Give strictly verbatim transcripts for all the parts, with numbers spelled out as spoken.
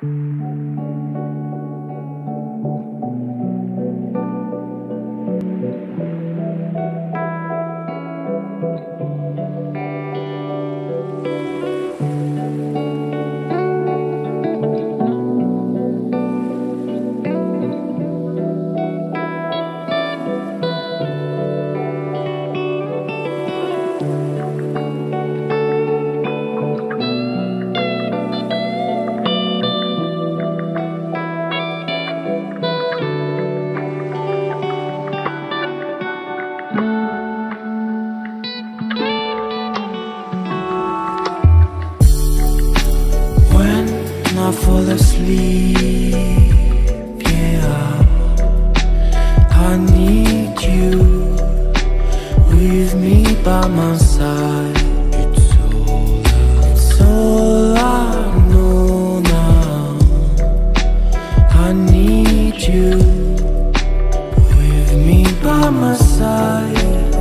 I fall asleep, yeah, I need you with me by my side. It's all, it's all I know now. I need you with me by my side.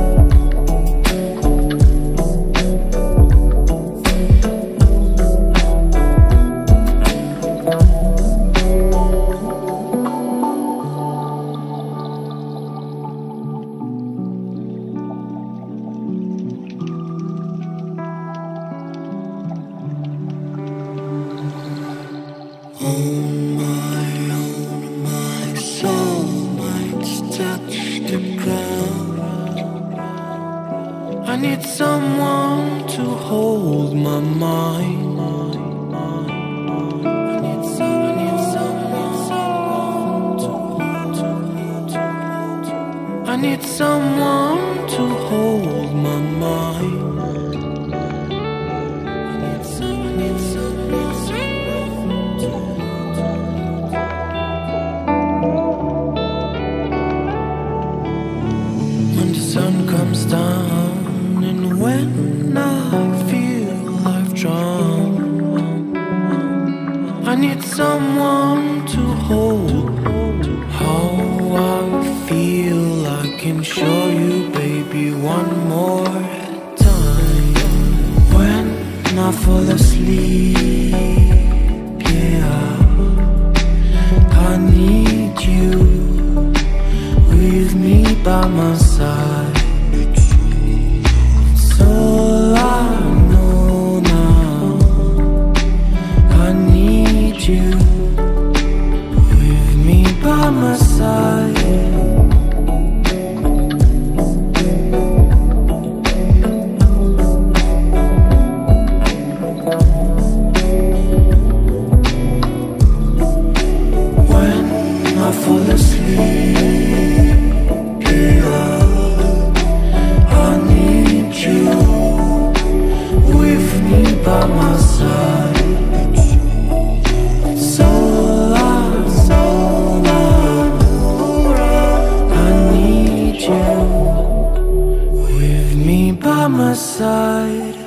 On my own, my soul might touch the ground. I need someone to hold my mind. I need some, I need someone, someone to hold, to hold, to hold, to hold. I need someone to hold my mind. I need some, I need someone, someone to hold. When the sun comes down and when I feel I've drowned, I need someone to hold. How I feel I can show you, baby, one more time. When I fall asleep, yeah, I need you with me by my side. It's all I know now. I need you with me by my side. When I fall asleep, by my side. So I, so I know I need you with me by my side.